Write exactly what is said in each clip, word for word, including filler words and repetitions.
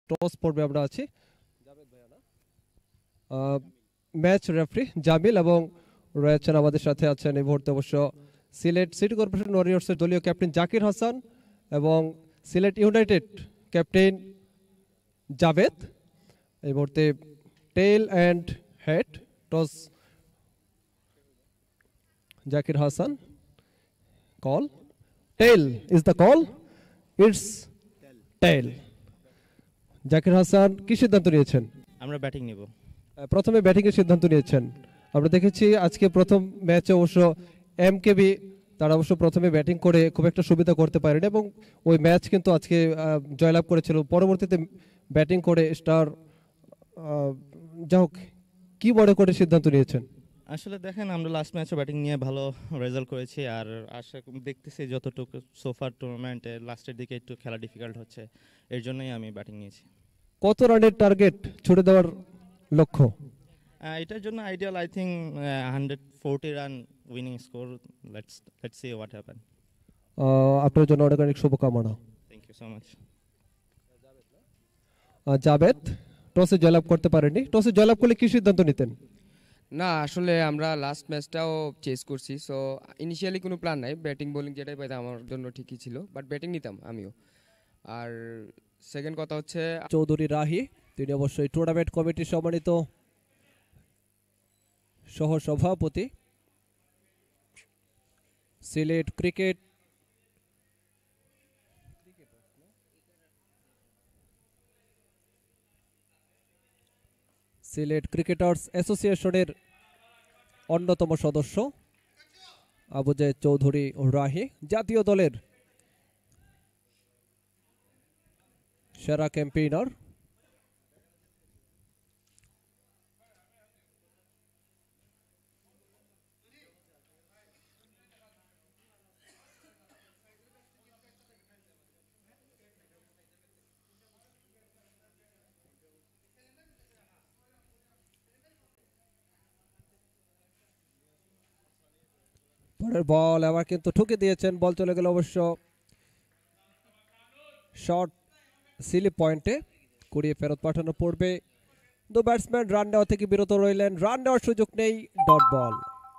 Toss পর্বে আমরা আছি। ম্যাচ রেফারি জামিল এবং রয়েছেন আমাদের সাথে আছেন এই মুহূর্তে অবশ্য সিলেট সিটি কর্পোরেশন ওয়ারিয়র্সের দলীয় ক্যাপ্টেন জাকির হাসান এবং সিলেট ইউনাইটেড ক্যাপ্টেন জাভেদ। এই মুহূর্তে tail and head toss Zakir Hasan call tail is the call it's tail. Zakir Hasan কি সিদ্ধান্ত নিয়েছেন? আমরা ব্যাটিং নিব। প্রথমে ব্যাটিং এর সিদ্ধান্ত নিয়েছেন। আমরা দেখেছি আজকে প্রথম ম্যাচে অবশ্য এমকেবি তারা অবশ্য প্রথমে ব্যাটিং করে খুব একটা সুবিধা করতে পারেনি এবং ওই ম্যাচ কিন্তু আজকে জয়লাভ করেছিল। পরবর্তীতে ব্যাটিং করে স্টার যা হোক কি মনে করে সিদ্ধান্ত নিয়েছেন? আসলে দেখেন আমরা লাস্ট ম্যাচে ব্যাটিং নিয়ে ভালো রেজাল্ট করেছি, আর আশা দেখতেছি যতটুকু সোফার টুর্নামেন্টে লাস্টের দিকে একটু খেলা ডিফিকাল্ট হচ্ছে, এর জন্যই আমি ব্যাটিং নিয়েছি। কত রানের টার্গেট ছুড়ে দেওয়ার লক্ষ্য? এটার জন্য ideal I think hundred forty run winning score. Let's let's see what happen. আপনার জন্য অনেক অনেক শুভকামনা। Thank you so much. Javed টসে জয়লাভ করতে পারেনি, টসে জয়লাভ করলে কি সিদ্ধান্ত নিতেন? না আসলে আমরা লাস্ট ম্যাচটাও চেস করছি, সো ইনিশিয়ালি কোনো প্ল্যান নাই, ব্যাটিং বোলিং যেটাই পাইতাম আমার জন্য ঠিকই ছিল, বাট ব্যাটিং নিতাম আমিও। আর সেকেন্ড কথা হচ্ছে চৌধুরী রাহি, তিনি অবশ্যই টুর্নামেন্ট কমিটির সম্মানিত সহ সভাপতি সিলেট ক্রিকেট সিলেট ক্রিকেটার্স অ্যাসোসিয়েশনের অন্যতম সদস্য আবু জায়েদ চৌধুরী রাহি, জাতীয় দলের সেরা ক্যাম্পেইনার। পরের বল আবার কিন্তু ঠুকে দিয়েছেন, বল চলে গেল অবশ্য শর্ট সিলিপ পয়েন্টে, কুড়িয়ে ফেরত পাঠানো পড়বে। দু ব্যাটসম্যান রান নেওয়া থেকে বিরত রইলেন, রান নেওয়ার সুযোগ নেই, ডট বল।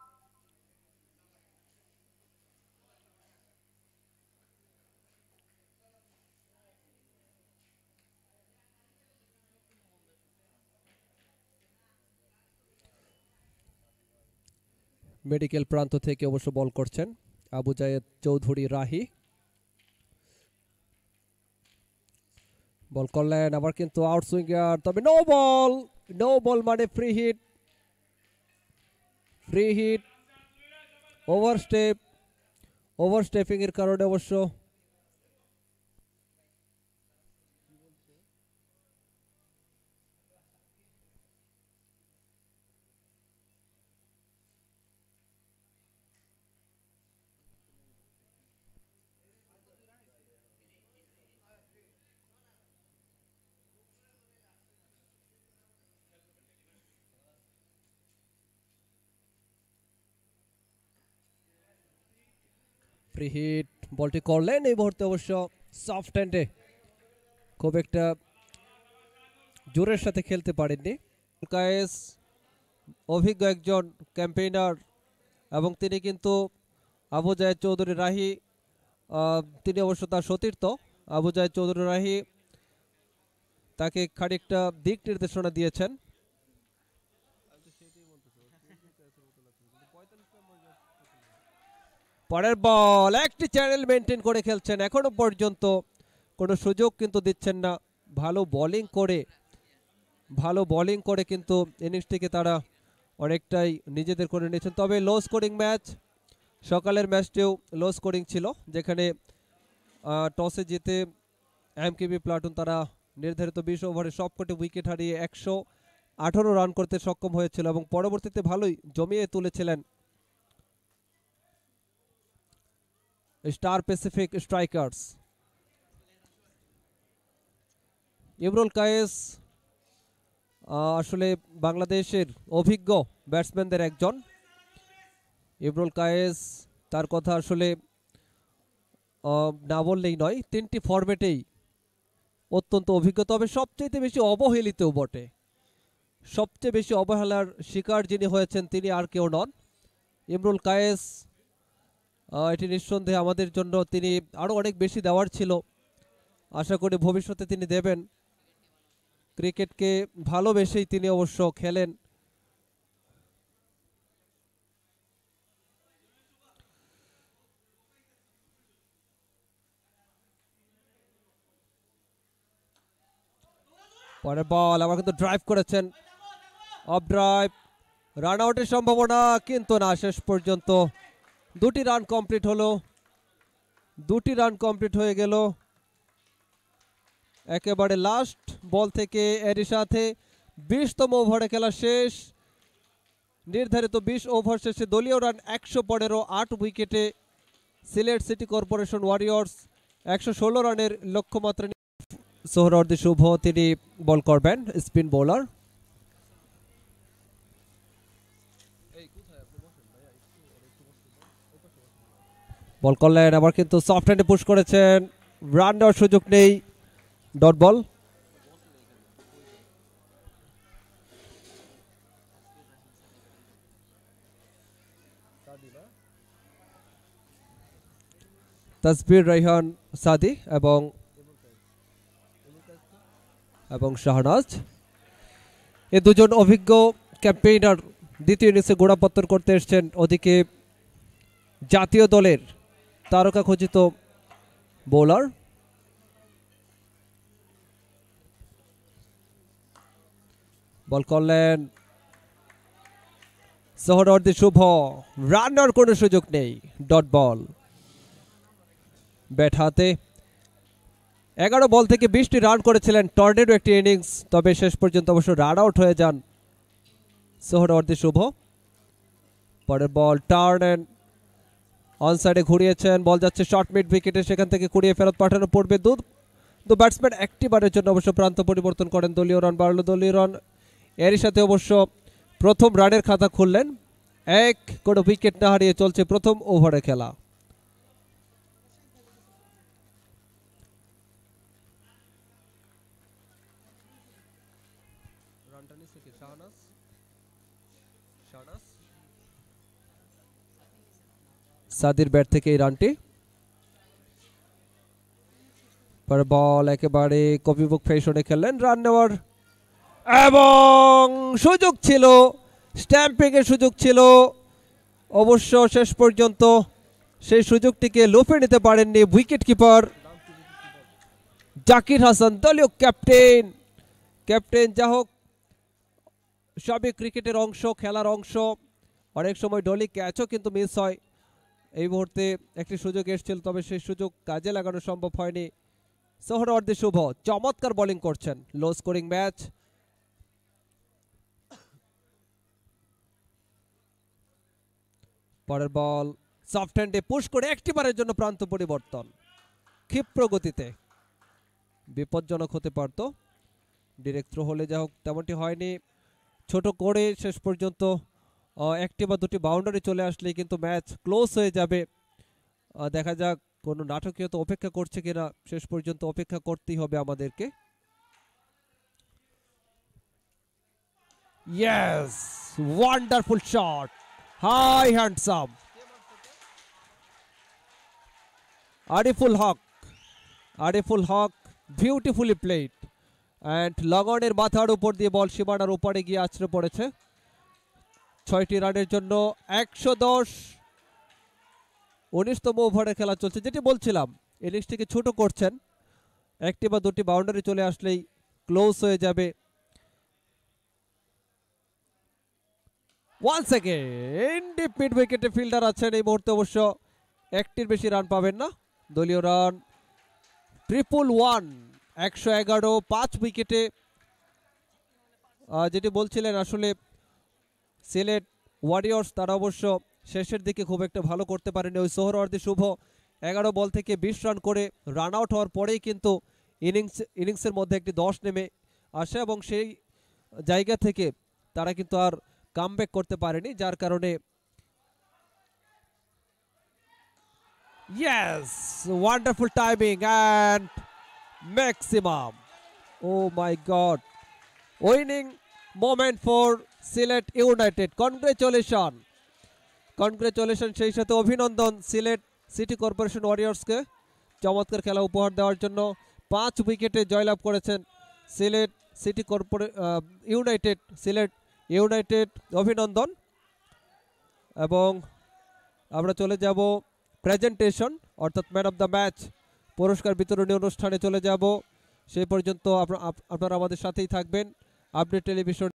মেডিকেল প্রান্ত থেকে অবশ্য বল করছেন আবু জায়েদ চৌধুরী রাহি। বল করলেন আবার কিন্তু আউট সুইঙ্গার, তবে নো বল, নো বল মানে free hit, free hit overstep, overstepping এর কারণে অবশ্য ফ্রি হিট। বলটি করলেন এই মুহূর্তে অবশ্য সফট হ্যান্ডে, খুব একটা জোরের সাথে খেলতে পারেননি। কায়েস অভিজ্ঞ একজন ক্যাম্পেইনার এবং তিনি কিন্তু আবু জায়েদ চৌধুরী রাহি, তিনি অবশ্য তার সতীর্থ। আবু জায়েদ চৌধুরী রাহি তাকে খানিকটা দিক নির্দেশনা দিয়েছেন। পরের বল, একটি চ্যানেল মেনটেন করে খেলছেন, এখনো পর্যন্ত কোনো সুযোগ কিন্তু দিচ্ছেন না। ভালো বোলিং করে ভালো বোলিং করে কিন্তু ইনিংসটিকে তারা অনেকটাই নিজেদের করে নিয়েছেন। তবে লো স্কোরিং ম্যাচ, সকালের ম্যাচটিও লো স্কোরিং ছিল, যেখানে টসে জিতে এমকেবি প্লাটুন তারা নির্ধারিত বিশ ওভারে সবকটি উইকেট হারিয়ে একশো আঠারো রান করতে সক্ষম হয়েছিল এবং পরবর্তীতে ভালোই জমিয়ে তুলেছিলেন Star Pacific Strikers. Imrul Kayes আসলে বাংলাদেশের অভিজ্ঞ ব্যাটসম্যানদের একজন। ইমরুল কায়েস তার কথা আসলে না বললেই নয়, তিনটি ফরম্যাটেই অত্যন্ত অভিজ্ঞ, তবে সবচেয়ে বেশি অবহেলিতও বটে। সবচেয়ে বেশি অবহেলার শিকার যিনি হয়েছেন তিনি আর কেউ নন, ইমরুল কায়েস। এটি নিঃসন্দেহে আমাদের জন্য তিনি আরও অনেক বেশি দেওয়ার ছিল, আশা করি ভবিষ্যতে তিনি দেবেন। ক্রিকেটকে ভালোবেসেই তিনি অবশ্য খেলেন। পরের বল আবার কিন্তু ড্রাইভ করেছেন, অফ ড্রাইভ, রান আউটের সম্ভাবনা কিন্তু না। শেষ পর্যন্ত দুটি রান কমপ্লিট হলো, দুটি রান কমপ্লিট হয়ে গেল একেবারে লাস্ট বল থেকে। এরই সাথে বিশতম ওভারে খেলা শেষ। নির্ধারিত বিশ ওভার শেষে দলীয় রান একশো পনেরো, আট উইকেটে সিলেট সিটি কর্পোরেশন ওয়ারিয়র্স একশো ষোলো রানের লক্ষ্যমাত্রা। সোহরাওয়ার্দী শুভ তিনি বল করবেন, স্পিন বোলার। বল করলেন, আবার কিন্তু সফট হ্যান্ডে পুশ করেছেন, রান দেওয়ার সুযোগ নেই, ডট বল। তাসবির রাইহান সাদি এবং এবং শাহনাজ, এই দুজন অভিজ্ঞ ক্যাম্পেইনার দ্বিতীয় ইনিংসে গোড়াপত্তর করতে এসছেন। ওদিকে জাতীয় দলের তারকা খচিত বোলার। বল করলেন সোহরাওয়ার্দী শুভ, রানার কোনো সুযোগ নেই, ডট বল। ব্যাট হাতে এগারো বল থেকে বিশটি রান করেছিলেন, টর্নেডো একটি ইনিংস, তবে শেষ পর্যন্ত অবশ্য রান আউট হয়ে যান সোহরাওয়ার্দী শুভ। পরের বল টার্ন এন্ড অন সাইডে ঘুরিয়েছেন, বল যাচ্ছে শর্ট মিড উইকেটে, সেখান থেকে কুড়িয়ে ফেরত পাঠানো পড়বে। দু দু ব্যাটসম্যান একটি বারের জন্য অবশ্য প্রান্ত পরিবর্তন করেন, দলীয় রান বাড়লো, দলীয় রান। এরই সাথে অবশ্য প্রথম রানের খাতা খুললেন, এক কোনো উইকেট না হারিয়ে চলছে প্রথম ওভারে খেলা। সাদির ব্যাট থেকে এই রানটি। পরে বল একেবারে কপিবুক ফ্যাশনে খেললেন, রান নেওয়ার এবং সুযোগ ছিল, স্ট্যাম্পিং এর সুযোগ ছিল, অবশ্য শেষ পর্যন্ত সেই সুযোগটিকে লোপে নিতে পারেননি উইকেট কিপার জাকির হাসান, দলীয় ক্যাপ্টেন। ক্যাপ্টেন যা হোক, সবই ক্রিকেটের অংশ, খেলার অংশ। অনেক সময় ডলি ক্যাচও কিন্তু মিস হয়। এই মুহূর্তে একটি সুযোগ এসেছিল, তবে সেই সুযোগ কাজে লাগানো সম্ভব হয়নি। সোহরাওয়ার্দী শুভ চমৎকার বোলিং করছেন, লো স্কোরিং ম্যাচ। পরের বল সফট হ্যান্ডে পুশ করে একটিবারের জন্য প্রান্ত পরিবর্তন, ক্ষিপ্র গতিতে, বিপজ্জনক হতে পারত। ডিরেক্ট থ্রো হলে যা হোক তেমনটি হয়নি, ছোট করে শেষ পর্যন্ত একটি বা দুটি বাউন্ডারি চলে আসলেই কিন্তু ম্যাচ ক্লোজ হয়ে যাবে। দেখা যাক কোনো নাটকীয়তা অপেক্ষা করছে কিনা, শেষ পর্যন্ত অপেক্ষা করতেই হবে আমাদেরকে। Yes, wonderful shot, high handsome Ariful Haque, Ariful Haque beautifully played and লগনের মাথার উপর দিয়ে বল সীমানার উপরে গিয়ে আছড়ে পড়েছে। ছয়টি রানের জন্য একশো দশ, উনিশতম ওভারে খেলা চলছে। যেটি বলছিলাম, ইনিংসটিকে ছোট করছেন, একটি বা দুটি বাউন্ডারি চলে আসলেই ক্লোজ হয়ে যাবে। ওয়ান সেকেন্ড, ডিপ মিড উইকেটে ফিল্ডার আছেন, এই মুহূর্তে অবশ্য একটির বেশি রান পাবেন না। দলীয় রান ট্রিপল ওয়ান, একশো এগারো, পাঁচ উইকেটে। যেটি বলছিলেন, আসলে সিলেট ওয়ারিয়র্স তারা অবশ্য শেষের দিকে খুব একটা ভালো করতে পারেনি। ওই সোহরাওয়ার্দী শুভ এগারো বল থেকে বিশ রান করে রান আউট হওয়ার পরেই কিন্তু ইনিংস ইনিংসের মধ্যে একটি দশ নেমে আসে এবং সেই জায়গা থেকে তারা কিন্তু আর কামব্যাক করতে পারেনি, যার কারণে yes, wonderful timing and maximum oh my god, winning moment for Sylhet United. Congratulation, congratulation, সেই সাথে অভিনন্দন সিলেট সিটি কর্পোরেশন ওয়ারিয়র্সকে চমৎকার খেলা উপহার দেওয়ার জন্য। পাঁচ উইকেটে জয়লাভ করেছেন সিলেট সিটি কর্পোরে ইউনাইটেড সিলেট ইউনাইটেড, অভিনন্দন। এবং আমরা চলে যাব প্রেজেন্টেশন অর্থাৎ ম্যান অফ দ্য ম্যাচ পুরস্কার বিতরণী অনুষ্ঠানে চলে যাব। সেই পর্যন্ত আপনারা আমাদের সাথেই থাকবেন আপডেট টেলিভিশন।